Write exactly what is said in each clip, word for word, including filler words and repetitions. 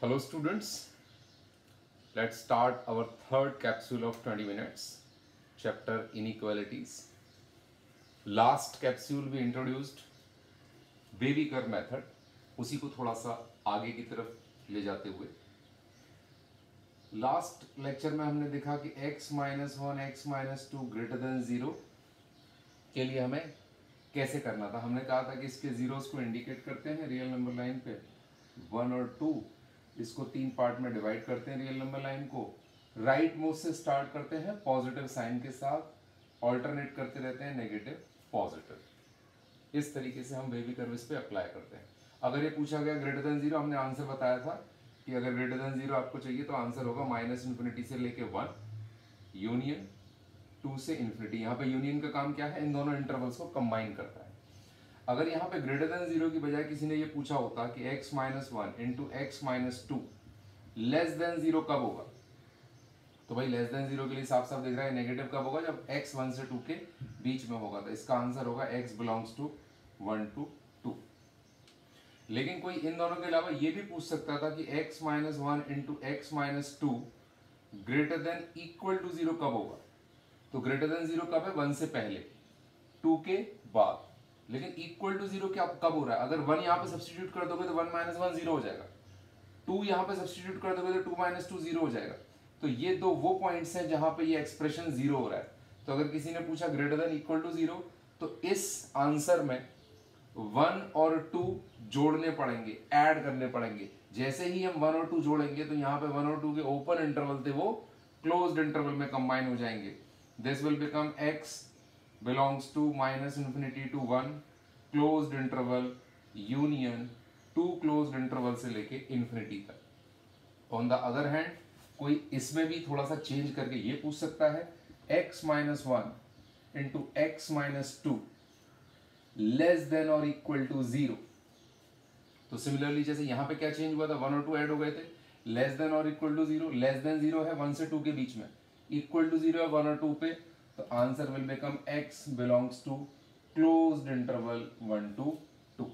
Hello students, let's start our third capsule of twenty minutes, chapter inequalities. Last capsule we introduced baby curve method, उसी को थोड़ा सा आगे की तरफ ले जाते हुए लास्ट लेक्चर में हमने देखा कि x minus one x minus two greater than zero के लिए हमें कैसे करना था। हमने कहा था कि इसके जीरोस को इंडिकेट करते हैं रियल नंबर लाइन पे वन और टू, इसको तीन पार्ट में डिवाइड करते हैं रियल नंबर लाइन को, राइट मोस्ट से स्टार्ट करते हैं पॉजिटिव साइन के साथ, ऑल्टरनेट करते रहते हैं नेगेटिव पॉजिटिव। इस तरीके से हम बेबी कर्व इस पे अप्लाई करते हैं। अगर ये पूछा गया ग्रेटर देन जीरो, हमने आंसर बताया था कि अगर ग्रेटर देन जीरो आपको चाहिए तो आंसर होगा माइनस इन्फिनिटी से लेके वन यूनियन टू से इन्फिनिटी। यहाँ पे यूनियन का काम क्या है, इन दोनों इंटरवल्स को कंबाइन करता है। अगर यहाँ पे ग्रेटर देन जीरो की बजाय किसी ने ये पूछा होता कि x minus one into x minus two less than zero कब होगा, तो भाई लेस देन जीरो के लिए साफ साफ दिख रहा है नेगेटिव कब होगा, जब x वन से टू के बीच में होगा। तो इसका आंसर होगा x belongs to one to two. लेकिन कोई इन दोनों के अलावा ये भी पूछ सकता था कि x minus one into x minus two greater than equal to zero कब होगा। तो ग्रेटर देन जीरो कब है, वन से पहले, टू के बाद। लेकिन इक्वल टू जीरो क्या कब हो रहा है, अगर वन यहाँ पे सब्स्टिट्यूट कर दोगे तो वन माइनस वन जीरो हो जाएगा, टू यहाँ पे सब्स्टिट्यूट कर दोगे तो टू माइनस टू जीरो हो जाएगा। तो ये दो वो पॉइंट्स हैं जहां पे ये एक्सप्रेशन जीरो हो रहा है। तो अगर किसी ने पूछा greater than equal to zero, तो इस आंसर में वन और टू जोड़ने पड़ेंगे, ऐड करने पड़ेंगे। जैसे ही हम वन और टू जोड़ेंगे तो यहाँ पे वन और टू के ओपन इंटरवल थे वो क्लोज्ड इंटरवल में कंबाइन हो जाएंगे। This will become x belongs to minus infinity to one closed interval union two closed interval से लेके infinity तक। On the other hand, कोई इसमें भी थोड़ा सा चेंज करके ये पूछ सकता है x minus one into x minus two less than or equal to zero। तो सिमिलरली जैसे यहाँ पे क्या चेंज हुआ था, वन और टू ऐड हो गए थे, लेस देन और equal to zero, less than zero है वन से टू के बीच में, इक्वल टू जीरो है वन और टू पे, तो answer will become x belongs to closed interval one to two.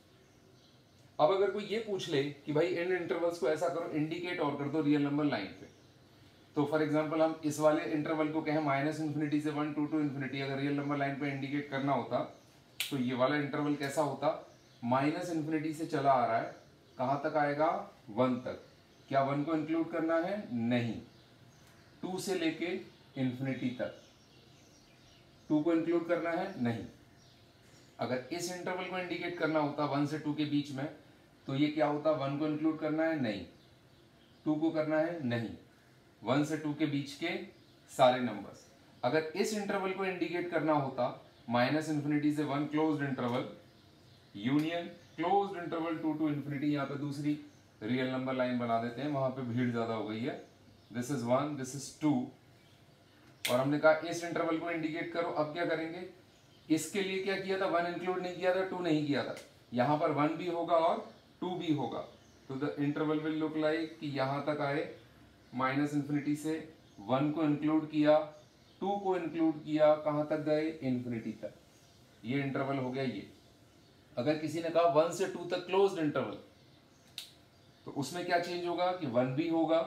अब अगर कोई ये पूछ ले कि भाई इन इंटरवल्स को ऐसा करो, इंडिकेट और कर दो रियल नंबर लाइन पे, तो फॉर एग्जांपल हम इस वाले इंटरवल को कहें माइनस इन्फिनिटी से वन टू टू इन्फिनिटी, अगर रियल नंबर लाइन पे इंडिकेट करना होता तो ये वाला इंटरवल कैसा होता, माइनस इन्फिनिटी से चला आ रहा है, कहां तक आएगा, वन तक। क्या वन को इंक्लूड करना है, नहीं, टू से लेके इन्फिनिटी तक, टू को इंक्लूड करना है, नहीं। अगर इस इंटरवल को इंडिकेट करना होता वन से टू के बीच में, तो ये क्या होता, वन को इंक्लूड करना है, नहीं, टू को करना है, नहीं, वन से टू के बीच के सारे नंबर्स। अगर इस इंटरवल को इंडिकेट करना होता माइनस इन्फिनिटी से one closed interval union closed interval two to infinity, यहाँ पे दूसरी रियल नंबर लाइन बना देते हैं, वहां पे भीड़ ज्यादा हो गई है। This is one, this is two, और हमने कहा इस इंटरवल को इंडिकेट करो। अब क्या करेंगे, इसके लिए क्या किया था, वन इंक्लूड नहीं किया था, टू नहीं किया था, यहां पर वन भी होगा और टू भी होगा। तो the interval will look like कि यहां तक आए, माइनस इन्फिनिटी से वन को इंक्लूड किया, टू को इंक्लूड किया, कहां तक गए, इन्फिनिटी तक। ये इंटरवल हो गया ये। अगर किसी ने कहा वन से टू तक क्लोज्ड इंटरवल, तो उसमें क्या चेंज होगा कि वन भी होगा,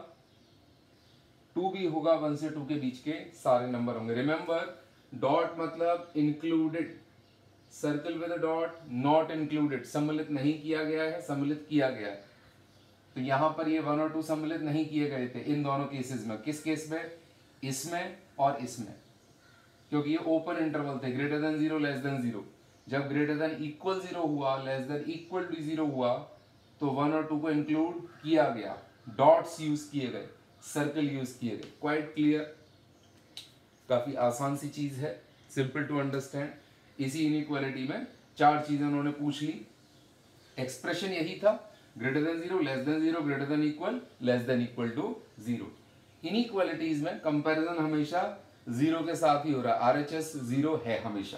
टू भी होगा, वन से टू के बीच के सारे नंबर होंगे। रिमेंबर, डॉट मतलब included, circle with dot, not included, सम्मिलित नहीं किया गया है, सम्मिलित किया गया है। तो यहां पर ये वन और टू सम्मिलित नहीं किए गए थे इन दोनों केसेस में। किस केस में, इसमें और इसमें, क्योंकि ये ओपन इंटरवल थे, greater than zero less than zero. जब ग्रेटर देन इक्वल जीरो हुआ, less than equal to zero हुआ, तो वन और टू को इंक्लूड किया गया, डॉट्स यूज किए गए, सर्कल यूज किए गए। क्वाइट क्लियर, काफी आसान सी चीज है, सिंपल टू अंडरस्टैंड। इसी इनइक्वालिटी में चार चीजें उन्होंने पूछ ली, एक्सप्रेशन यही था, greater than zero, less than zero, greater than equal, less than equal to zero. Inequalities में कंपैरिजन हमेशा जीरो के साथ ही हो रहा है, आरएचएस जीरो है हमेशा।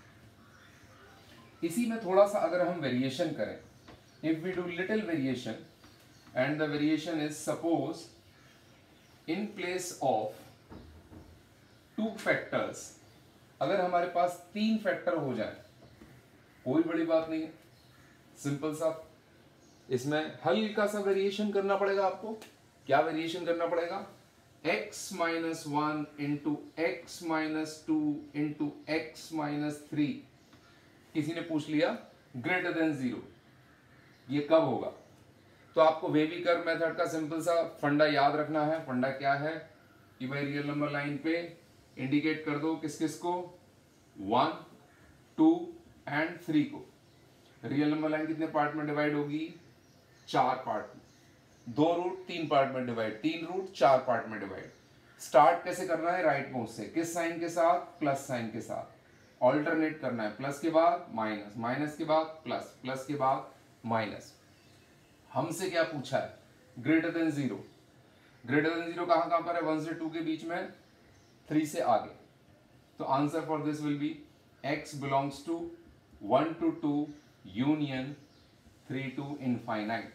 इसी में थोड़ा सा अगर हम वेरिएशन करें, if we do little variation and the variation is suppose in place of two factors, अगर हमारे पास तीन फैक्टर हो जाए, कोई बड़ी बात नहीं है, सिंपल सा, इसमें हल्का सा वेरिएशन करना पड़ेगा आपको। क्या वेरिएशन करना पड़ेगा? x minus one into x minus two into x minus three, किसी ने पूछ लिया ग्रेटर देन जीरो, ये कब होगा? तो आपको वेवी कर्व मेथड का सिंपल सा फंडा याद रखना है। फंडा क्या है कि भाई रियल नंबर लाइन पे इंडिकेट कर दो किस किस को, वन, टू एंड थ्री को। रियल नंबर लाइन कितने पार्ट में डिवाइड होगी? चार पार्ट में। दो रूट तीन पार्ट में डिवाइड, तीन रूट चार पार्ट में डिवाइड। स्टार्ट कैसे करना है? राइट मोस्ट से। किस साइन के साथ? प्लस साइन के साथ। ऑल्टरनेट करना है, प्लस के बाद माइनस, माइनस के बाद प्लस, प्लस के बाद माइनस। हमसे क्या पूछा है? Greater than zero. Greater than zero कहां कहां पर है? वन से टू के बीच में, थ्री से आगे। तो answer for this will be x belongs to one to two union three to infinite.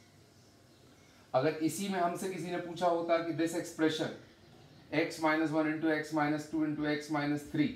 अगर इसी में हमसे किसी ने पूछा होता कि this expression x minus one into x minus two into x minus three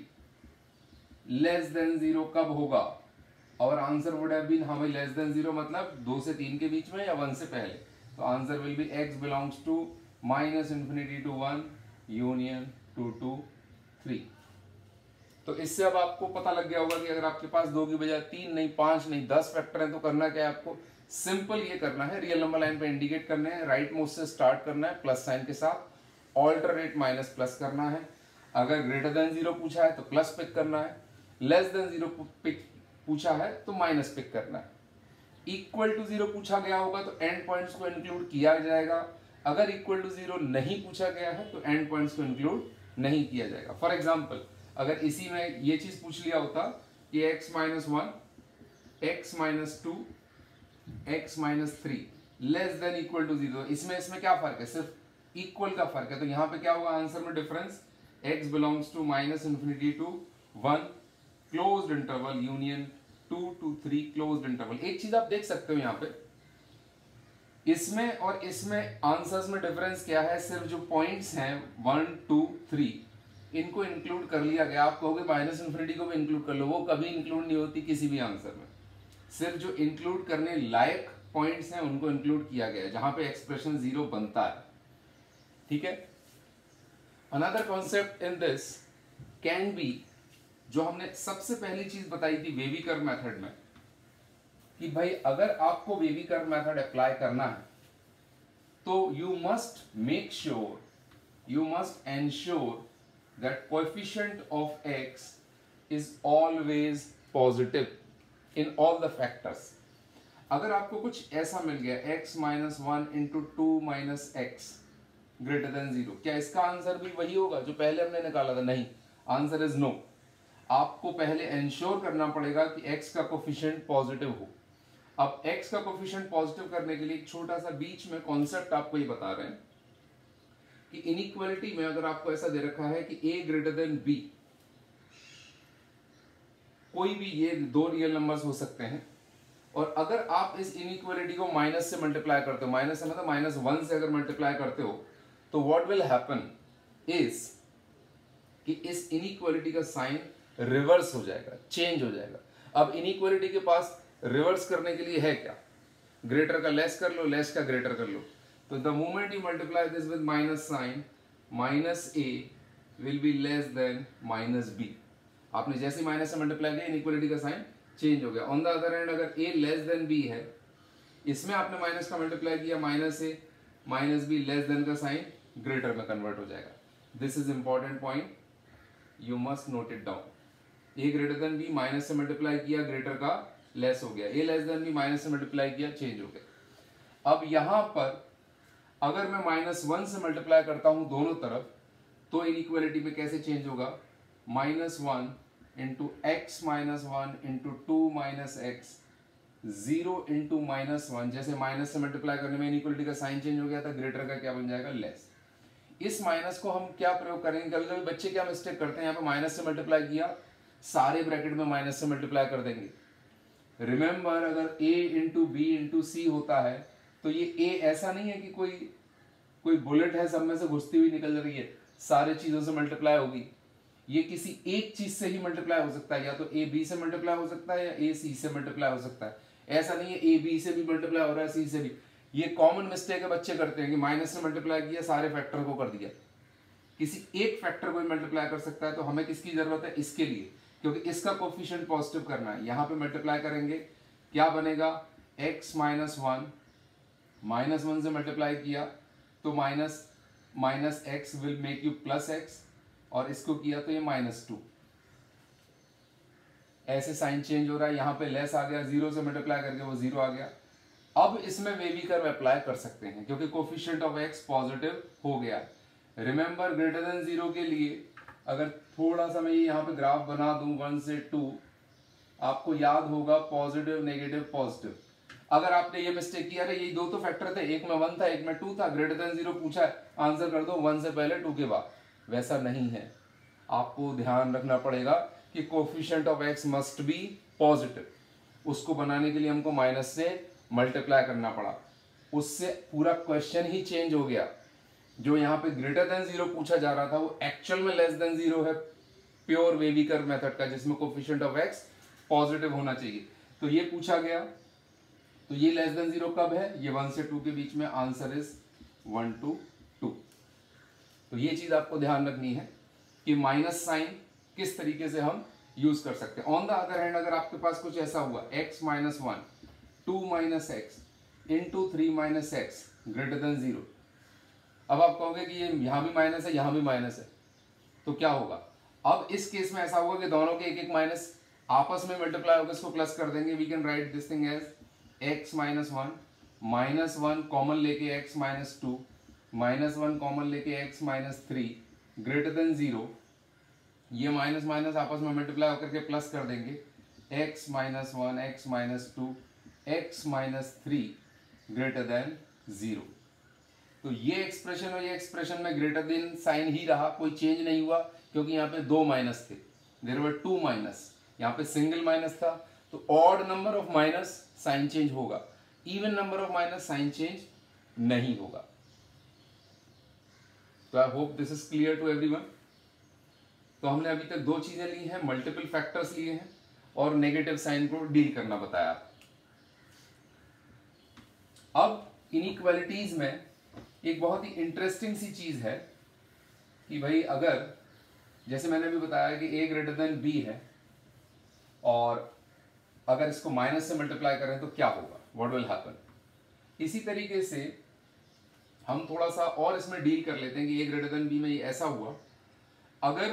less than zero कब होगा, और आंसर वुड हैव बीन, हाँ भाई लेस देन जीरो मतलब दो से तीन के बीच में या वन से पहले। तो answer will be x belongs to minus infinity to one union two to three. तो इससे अब आपको पता लग गया होगा कि अगर आपके पास दो की बजाय तीन नहीं, पांच नहीं, दस फैक्टर हैं तो करना क्या है आपको? सिंपल ये करना है, रियल नंबर लाइन पे इंडिकेट करने हैं, राइट मोस्ट से स्टार्ट करना है प्लस साइन के साथ, ऑल्टरनेट माइनस प्लस करना है। अगर ग्रेटर देन जीरो पूछा है तो प्लस पिक करना है, लेस देन जीरो पिक पूछा है तो माइनस पिक करना है। इक्वल टू जीरो पूछा गया होगा तो एंड पॉइंट्स को इंक्लूड किया जाएगा। अगर इक्वल टू जीरो नहीं पूछा गया है तो एंड पॉइंट्स को इंक्लूड नहीं किया जाएगा। फॉर एग्जाम्पल अगर इसी में ये चीज पूछ लिया होता कि x minus one, x minus two, x minus three less than equal to zero, इसमें इसमें क्या फर्क है? सिर्फ इक्वल का फर्क है। तो यहाँ पे क्या होगा आंसर में difference? x belongs to minus infinity to one closed interval union two to three closed interval. एक चीज आप देख सकते हो यहाँ पे, इसमें और इसमें आंसर्स में डिफरेंस क्या है? सिर्फ जो पॉइंट्स हैं वन टू थ्री इनको इंक्लूड कर लिया गया। आप कहोगे माइनस इन्फिनिटी को भी इंक्लूड कर लो, वो कभी इंक्लूड नहीं होती किसी भी आंसर में। सिर्फ जो इंक्लूड करने लायक पॉइंट्स हैं उनको इंक्लूड किया गया है, जहां पे एक्सप्रेशन जीरो बनता है। ठीक है। Another concept in this can be, जो हमने सबसे पहली चीज बताई थी वेवी कर्व मेथड में, कि भाई अगर आपको वेवी कर्व मेथड अप्लाई करना है तो you must make sure, you must ensure that coefficient of x is always positive in all the factors। अगर आपको कुछ ऐसा मिल गया x minus one into two minus x greater than zero, क्या इसका आंसर भी वही होगा जो पहले हमने निकाला था? नहीं, आंसर इज नो। आपको पहले एंश्योर करना पड़ेगा कि x का कोफिशिएंट पॉजिटिव हो। अब x का कोफिशिएंट पॉजिटिव करने के लिए एक छोटा सा बीच में कॉन्सेप्ट आपको ये बता रहे हैं कि इनइक्वालिटी में अगर आपको ऐसा दे रखा है कि a ग्रेटर देन b, कोई भी ये दो रियल नंबर्स हो सकते हैं, और अगर आप इस इनइक्वालिटी को माइनस से मल्टीप्लाई करते हो, माइनस से मतलब माइनस वन से अगर मल्टीप्लाई करते हो, तो व्हाट विल हैपन इज कि इस इनइक्वालिटी का साइन रिवर्स हो जाएगा, चेंज हो जाएगा। अब इनइक्वालिटी के पास रिवर्स करने के लिए है क्या? ग्रेटर का लेस कर लो, लेस का ग्रेटर कर लो। तो the moment you multiply this with minus sign, minus a will be less than minus b। आपने जैसे माइनस से मल्टीप्लाई किया इनइक्वालिटी का साइन चेंज हो गया। ऑन द अदर हैंड अगर a लेस देन b है, इसमें आपने माइनस का मल्टीप्लाई किया, minus a minus b less than का साइन ग्रेटर में कन्वर्ट हो जाएगा। This is important point, you must note it down. a greater than b minus से मल्टीप्लाई किया, ग्रेटर का लेस हो गया, a less than b minus से मल्टीप्लाई किया, चेंज हो गया। अब यहां पर अगर मैं माइनस वन से मल्टीप्लाई करता हूं दोनों तरफ, तो इनइक्वालिटी में कैसे चेंज होगा? Minus one into x minus one into two minus x, zero into minus one. जैसे माइनस से मल्टीप्लाई करने में इनइक्वालिटी का साइन चेंज हो गया था, ग्रेटर का क्या बन जाएगा? लेस। इस माइनस को हम क्या प्रयोग करेंगे? कभी कभी बच्चे क्या मिस्टेक करते हैं, यहाँ पे माइनस से मल्टीप्लाई किया, सारे ब्रैकेट में माइनस से मल्टीप्लाई कर देंगे। रिमेंबर अगर a into b into c होता है तो ये a ऐसा नहीं है कि कोई कोई बुलेट है सब में से घुसती हुई निकल रही है, सारे चीजों से मल्टीप्लाई होगी। ये किसी एक चीज से ही मल्टीप्लाई हो सकता है, या तो a b से मल्टीप्लाई हो सकता है या a c से मल्टीप्लाई हो सकता है। ऐसा नहीं है ए बी से भी मल्टीप्लाई हो रहा है सी से भी। ये कॉमन मिस्टेक है बच्चे करते हैं कि माइनस से मल्टीप्लाई किया, सारे फैक्टर को कर दिया। किसी एक फैक्टर को मल्टीप्लाई कर सकता है, तो हमें किसकी जरूरत है, इसके लिए, क्योंकि इसका कोफिशिएंट पॉजिटिव करना है। यहां पे मल्टीप्लाई करेंगे, क्या बनेगा, x minus one, minus one से मल्टीप्लाई किया तो minus minus x will make you plus x, और इसको किया तो ये माइनस टू। ऐसे साइन चेंज हो रहा है, यहां पे लेस आ गया, जीरो से मल्टीप्लाई करके वो जीरो आ गया। अब इसमें वेवी कर्व अप्लाई कर सकते हैं क्योंकि कोफिशिएंट ऑफ x पॉजिटिव हो गया। रिमेंबर ग्रेटर देन जीरो के लिए अगर थोड़ा सा मैं यहाँ पे ग्राफ बना दूं वन से टू, आपको याद होगा पॉजिटिव नेगेटिव पॉजिटिव। अगर आपने ये मिस्टेक किया, अरे ये दो तो फैक्टर थे, एक में वन था एक में टू था, ग्रेटर देन जीरो पूछा है, आंसर कर दो वन से पहले टू के बाद, वैसा नहीं है। आपको ध्यान रखना पड़ेगा कि coefficient of x must be positive. उसको बनाने के लिए हमको माइनस से मल्टीप्लाई करना पड़ा, उससे पूरा क्वेश्चन ही चेंज हो गया। जो यहाँ पे ग्रेटर देन जीरो पूछा जा रहा था वो एक्चुअल में लेस देन जीरो है, प्योर वेवी कर्व मेथड का, जिसमें कोफिशिएंट ऑफ x पॉजिटिव होना चाहिए। तो ये पूछा गया, तो ये लेस देन जीरो कब है, ये वन से टू के बीच में, answer is one to two. तो ये चीज आपको ध्यान रखनी है कि माइनस साइन किस तरीके से हम यूज कर सकते हैं। ऑन द अदर हैंड अगर आपके पास कुछ ऐसा हुआ, x minus one, two minus x into three minus x greater than zero, अब आप कहोगे कि ये यहां भी माइनस है यहां भी माइनस है, तो क्या होगा। अब इस केस में ऐसा होगा कि दोनों के एक एक माइनस आपस में मल्टीप्लाई होकर इसको प्लस कर देंगे। We can write this thing as x minus one, minus one common लेके x minus two, minus one common लेके x minus three greater than zero. ये माइनस माइनस आपस में मल्टीप्लाई होकर के प्लस कर देंगे, x minus one, x minus two, x minus three greater than zero. तो ये एक्सप्रेशन और ये एक्सप्रेशन में ग्रेटर देन साइन ही रहा, कोई चेंज नहीं हुआ, क्योंकि यहाँ पे दो माइनस थे, देयर वर टू माइनस, यहाँ पे सिंगल माइनस था। तो odd number of minus sign change होगा, even number of minus sign change नहीं होगा। तो I hope this is clear to everyone. तो हमने अभी तक दो चीजें ली हैं, मल्टीपल फैक्टर्स लिए हैं और नेगेटिव साइन को डील करना बताया। अब इनइक्वालिटीज में एक बहुत ही इंटरेस्टिंग सी चीज है कि भाई अगर, जैसे मैंने भी बताया कि a ग्रेटर देन b है, और अगर इसको माइनस से मल्टीप्लाई करें तो क्या होगा, व्हाट विल हैपन। इसी तरीके से हम थोड़ा सा और इसमें डील कर लेते हैं कि a ग्रेटर देन b में ये ऐसा हुआ, अगर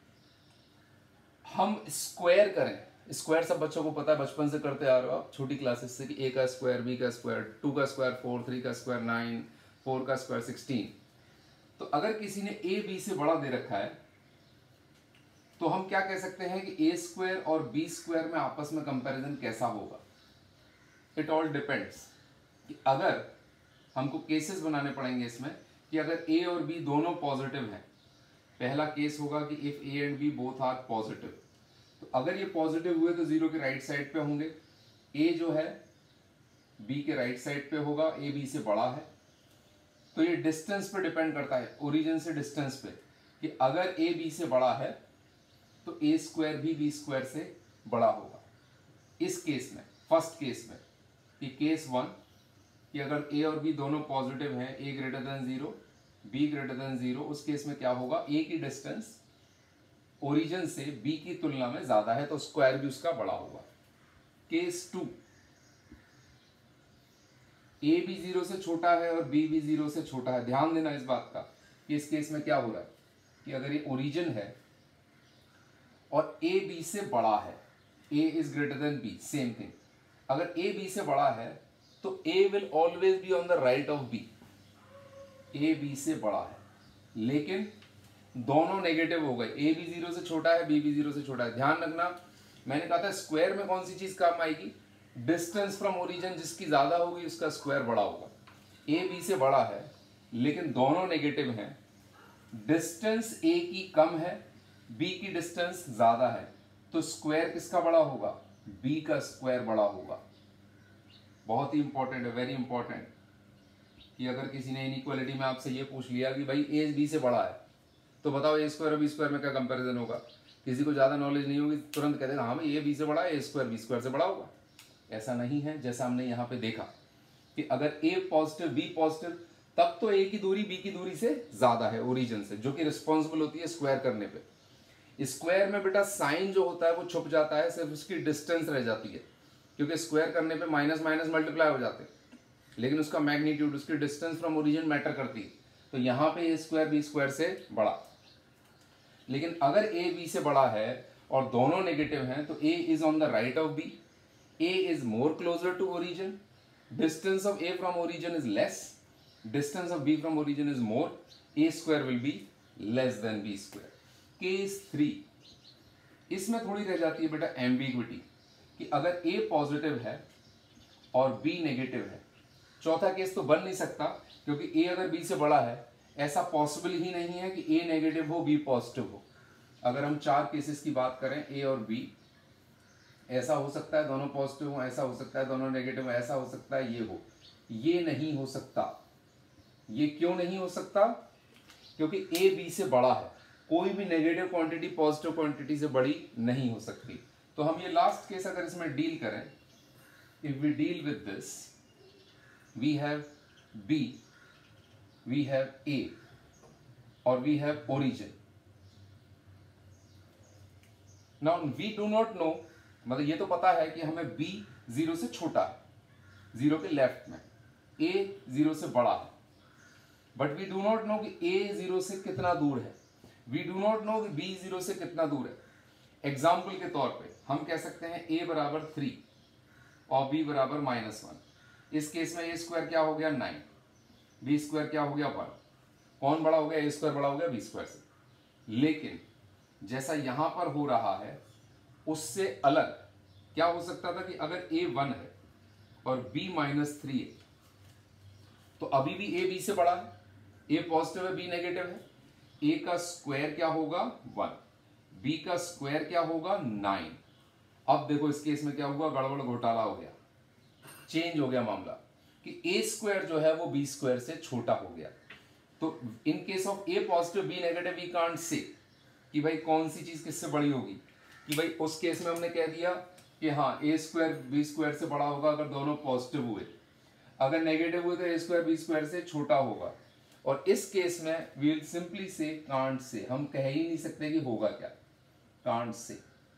हम स्क्वायर करें, स्क्वायर सब बच्चों को पता है, बचपन से करते आ रहे हो आप छोटी क्लासेस से, कि a का स्क्वायर, b का स्क्वायर, टू का स्क्वायर फोर, थ्री का स्क्वायर नाइन, फोर का स्क्वायर सिक्सटीन। तो अगर किसी ने a b से बड़ा दे रखा है तो हम क्या कह सकते हैं कि a स्क्वायर और b स्क्वायर में आपस में कंपैरिजन कैसा होगा। इट ऑल डिपेंड्स कि अगर हमको केसेस बनाने पड़ेंगे इसमें कि अगर a और b दोनों पॉजिटिव हैं, पहला केस होगा कि if a and b both are positive. तो अगर ये पॉजिटिव हुए तो जीरो के राइट साइड पे होंगे, a जो है b के राइट साइड पे होगा, a b से बड़ा है। तो ये डिस्टेंस पे डिपेंड करता है, ओरिजिन से डिस्टेंस पे, कि अगर a b से बड़ा है तो a स्क्वायर भी b स्क्वायर से बड़ा होगा। इस केस में, फर्स्ट केस में, कि केस वन, कि अगर a और b दोनों पॉजिटिव हैं, a greater than zero, b greater than zero, उस केस में क्या होगा, a की डिस्टेंस ओरिजिन से b की तुलना में ज्यादा है तो स्क्वायर भी उसका बड़ा होगा। केस टू, a भी जीरो से छोटा है और b भी जीरो से छोटा है। ध्यान देना इस बात का कि इस केस में क्या हो रहा है कि अगर ये ओरिजिन है और a b से बड़ा है, a is greater than b, same thing. अगर a b से बड़ा है तो a will always be on the right of b, a b से बड़ा है, लेकिन दोनों नेगेटिव हो गए, a भी जीरो से छोटा है, b भी जीरो से छोटा है। ध्यान रखना, मैंने कहा था स्क्वायर में कौन सी चीज काम आएगी, डिस्टेंस फ्रॉम ओरिजिन, जिसकी ज्यादा होगी उसका स्क्वायर बड़ा होगा। a b से बड़ा है लेकिन दोनों नेगेटिव हैं, डिस्टेंस a की कम है, b की डिस्टेंस ज्यादा है, तो स्क्वायर किसका बड़ा होगा, b का स्क्वायर बड़ा होगा। बहुत ही इंपॉर्टेंट है, वेरी इंपॉर्टेंट, कि अगर किसी ने इनइक्वालिटी में आपसे ये पूछ लिया कि भाई a b से बड़ा है तो बताओ a स्क्वायर और b स्क्वायर में क्या कंपैरिजन होगा। किसी को ज्यादा नॉलेज नहीं होगी, तुरंत कह देगा हाँ भाई a b से बड़ा है, a स्क्वायर b स्क्वायर से बड़ा होगा। ऐसा नहीं है। जैसा हमने यहाँ पे देखा कि अगर a पॉजिटिव b पॉजिटिव, तब तो a की दूरी b की दूरी से ज्यादा है ओरिजिन से, जो कि रिस्पॉन्सिबल होती है स्क्वायर करने पे। स्क्वायर में बेटा साइन जो होता है वो छुप जाता है, सिर्फ उसकी डिस्टेंस रह जाती है, क्योंकि स्क्वायर करने पे माइनस माइनस मल्टीप्लाई हो जाते हैं, लेकिन उसका मैग्नीट्यूड, उसकी डिस्टेंस फ्रॉम ओरिजिन मैटर करती है। तो यहाँ पे ए स्क्वायर बी स्क्वायर से बड़ा। लेकिन अगर ए बी से बड़ा है और दोनों नेगेटिव हैं, तो a is on the right of b, a is more closer to origin, distance of a from origin is less, distance of b from origin is more, a square will be less than b square. Case three, इसमें थोड़ी रह जाती है बेटा ambiguity कि अगर ए positive है और बी नेगेटिव है। चौथा केस तो बन नहीं सकता, क्योंकि ए अगर बी से बड़ा है, ऐसा पॉसिबल ही नहीं है कि ए नेगेटिव हो बी पॉजिटिव हो। अगर हम चार केसेस की बात करें ए और बी, ऐसा हो सकता है दोनों पॉजिटिव हो, ऐसा हो सकता है दोनों नेगेटिव हो, ऐसा हो सकता है ये हो, ये नहीं हो सकता। ये क्यों नहीं हो सकता? क्योंकि ए बी से बड़ा है, कोई भी नेगेटिव क्वांटिटी पॉजिटिव क्वांटिटी से बड़ी नहीं हो सकती। तो हम ये लास्ट केस अगर इसमें डील करें, if we deal with this, we have B, we have A और we have origin. Now we do not know, मतलब ये तो पता है कि हमें b जीरो से छोटा है, जीरो के लेफ्ट में, a जीरो से बड़ा है, but we do not know कि a जीरो से कितना दूर है, वी डू नॉट नो कि b जीरो से कितना दूर है। एग्जाम्पल के तौर पे हम कह सकते हैं a बराबर थ्री और b बराबर माइनस वन। इस केस में a स्क्वायर क्या हो गया नाइन, b स्क्वायर क्या हो गया वन। कौन बड़ा हो गया? a स्क्वायर बड़ा हो गया b स्क्वायर से। लेकिन जैसा यहां पर हो रहा है उससे अलग क्या हो सकता था कि अगर a वन है और b माइनस थ्री है, तो अभी भी a b से बड़ा है, a पॉजिटिव है b नेगेटिव है, a का स्क्वायर क्या होगा वन, b का स्क्वायर क्या होगा नाइन। अब देखो इस केस में क्या हुआ, गड़बड़ घोटाला हो गया, चेंज हो गया मामला कि a स्क्वायर जो है वो b स्क्वायर से छोटा हो गया। तो in case of a positive b negative we can't say कि भाई कौन सी चीज किससे बड़ी होगी, कि भाई उस केस में हमने कह दिया कि हाँ a स्क्वायर b स्क्वायर से बड़ा होगा अगर दोनों पॉजिटिव हुए, अगर नेगेटिव हुए तो a स्क्वायर b स्क्वायर से छोटा होगा। और इस केस में we will simply say can't say, हम कह ही नहीं सकते कि होगा क्या, कांट से,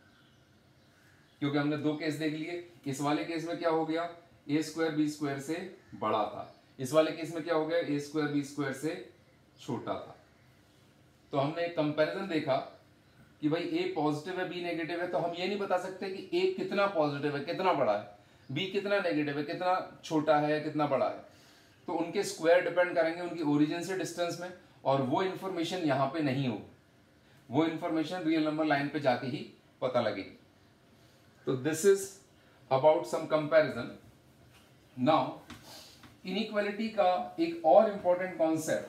क्योंकि हमने दो केस देख लिए। इस वाले केस में क्या हो गया, a स्क्वायर b स्क्वायर से बड़ा था, इस वाले केस में क्या हो गया, a स्क्वायर b स्क्वायर से छोटा था। तो हमने एक कंपैरिजन देखा कि भाई a पॉजिटिव है b नेगेटिव है, तो हम ये नहीं बता सकते कि a कितना पॉजिटिव है कितना बड़ा है, b कितना नेगेटिव है कितना छोटा है कितना बड़ा है। तो उनके स्क्वायर डिपेंड करेंगे उनकी ओरिजिन से डिस्टेंस में, और वो इन्फॉर्मेशन यहाँ पे नहीं होगी, वो इन्फॉर्मेशन रियल नंबर लाइन पे जाके ही पता लगेगी। तो this is about some comparison. Now inequality का एक और इंपॉर्टेंट कॉन्सेप्ट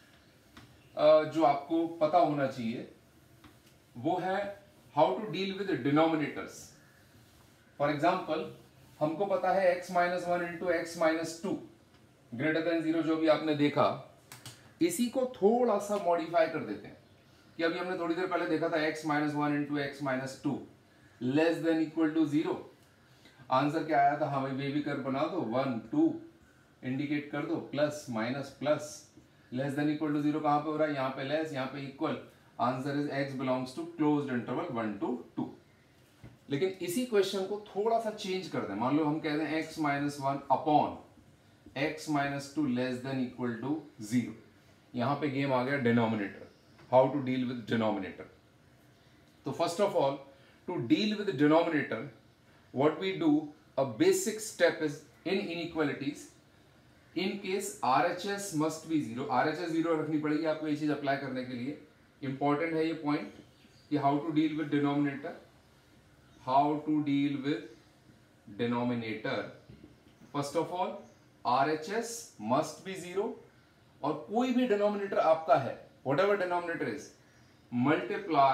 जो आपको पता होना चाहिए वो है how to deal with denominators. For example हमको पता है x minus one into x minus two greater than zero, जो भी आपने देखा, इसी को थोड़ा सा मॉडिफाई कर देते हैं कि अभी हमने थोड़ी देर पहले देखा था x minus one into x minus two less than equal to zero. Answer क्या आया था, हमें बेबी कर्व बना दो, वन टू इंडिकेट कर दो, plus minus plus, less than equal to zero कहां पे हो रहा है, यहाँ पे लेस यहाँ पे equal. Answer is x belongs to closed interval one to two. लेकिन इसी क्वेश्चन को थोड़ा सा चेंज कर दें, मान लो हम कहते हैं x minus one upon x minus two less than equal to zero. यहां पे गेम आ गया denominator, how to deal with denominator. तो first of all to deal with denominator what we do, a basic step is in inequalities, in case RHS must be zero, RHS zero रखनी पड़ेगी आपको ये चीज apply करने के लिए। Important है ये पॉइंट कि how to deal with denominator, how to deal with denominator. First of all R H S must be zero, और कोई भी डिनोमिनेटर आपका है, whatever denominator is, multiply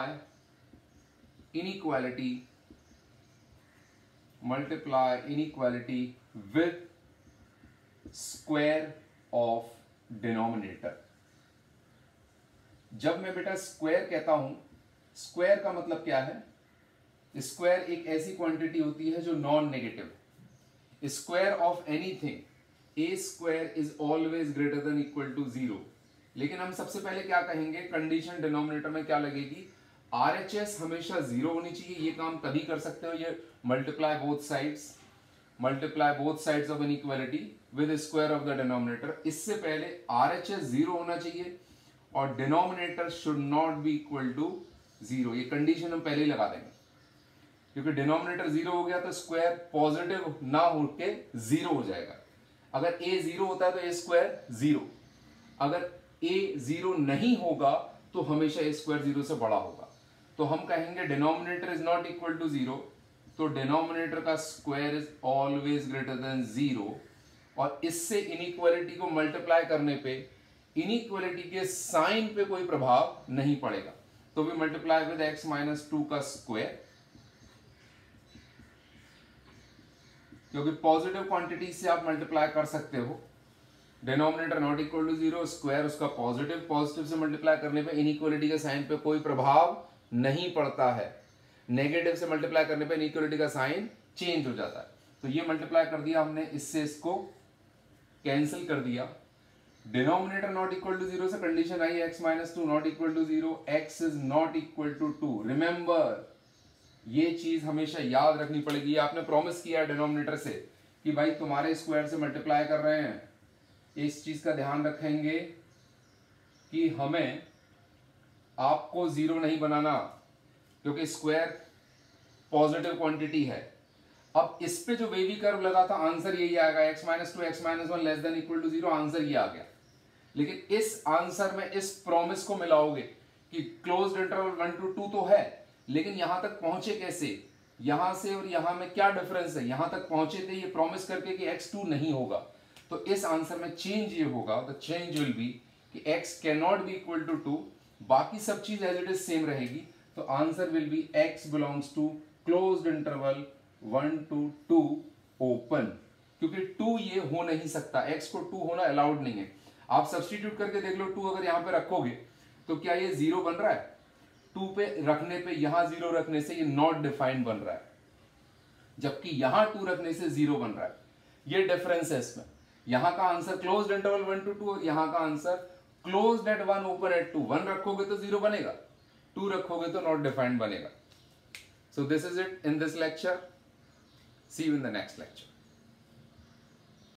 inequality, multiply inequality with square of denominator। जब मैं बेटा square कहता हूं, स्क्वायर का मतलब क्या है, स्क्वायर एक ऐसी क्वांटिटी होती है जो non negative, square of anything a square is always greater than equal to zero. लेकिन हम सबसे पहले क्या कहेंगे, कंडीशन डिनोमिनेटर में क्या लगेगी, आरएचएस हमेशा जीरो होनी चाहिए। ये काम तभी कर सकते हो, ये multiply both sides, multiply both sides of inequality with square of the denominator. इससे पहले आरएचएस जीरो होना चाहिए और denominator should not be equal to zero. ये कंडीशन हम पहले ही लगा देंगे, क्योंकि डिनोमिनेटर जीरो हो गया तो स्क्वायर पॉजिटिव ना होके जीरो हो जाएगा। अगर ए जीरो होता है तो ए स्क्वायर जीरो, अगर ए जीरो नहीं होगा तो हमेशा ए स्क्वायर जीरो से बड़ा होगा। तो हम कहेंगे denominator is not equal to zero, तो डिनोमिनेटर का square is always greater than zero. और इससे इनइक्वालिटी को मल्टीप्लाई करने पे इनइक्वालिटी के साइन पे कोई प्रभाव नहीं पड़ेगा। तो भी multiply with x minus two का स्क्वायर, क्योंकि पॉजिटिव क्वांटिटी से आप मल्टीप्लाई कर सकते हो। Denominator not equal to zero, square उसका पॉजिटिव, पॉजिटिव से मल्टीप्लाई करने पे इनइक्वालिटी के साइन पे कोई प्रभाव नहीं पड़ता है। नेगेटिव से मल्टीप्लाई करने पे इनइक्वालिटी का साइन चेंज हो जाता है। तो ये मल्टीप्लाई कर दिया हमने, इससे इसको कैंसिल कर दिया। Denominator not equal to zero से कंडीशन आई x minus two not equal to zero, x is not equal to two. Remember, ये चीज हमेशा याद रखनी पड़ेगी। आपने प्रॉमिस किया है डिनोमिनेटर से कि भाई तुम्हारे स्क्वायर से मल्टीप्लाई कर रहे हैं, इस चीज का ध्यान रखेंगे कि हमें आपको जीरो नहीं बनाना, क्योंकि स्क्वायर पॉजिटिव क्वांटिटी है। अब इस पे जो वेवी कर्व लगा था आंसर यही आएगा, x minus two x minus one less than equal to zero, answer ये आ गया। लेकिन इस आंसर में इस प्रॉमिस को मिलाओगे कि closed interval one to two तो है, लेकिन यहां तक पहुंचे कैसे, यहां से और यहां में क्या डिफरेंस है। यहां तक पहुंचे थे ये प्रॉमिस करके कि एक्स टू नहीं होगा, तो इस आंसर में चेंज ये होगा, द चेंज विल बी कि x can not be equal to two, बाकी सब चीज एज इट इज सेम रहेगी। तो answer will be x belongs to closed interval one to two open, क्योंकि टू ये हो नहीं सकता, x को टू होना अलाउड नहीं है। आप सब्सटीट्यूट करके देख लो, टू अगर यहां पे रखोगे तो क्या ये जीरो बन रहा है, टू पे रखने पे यहां जीरो रखने से ये नॉट डिफाइंड बन रहा है, जबकि यहां टू रखने से जीरो बन रहा है। ये डिफरेंस है इसमें। यहां का answer closed interval one to two और यहां का answer closed at one open at two. One रखोगे तो जीरो बनेगा, टू रखोगे तो नॉट डिफाइंड बनेगा। So this is it in this lecture, see you in the next lecture.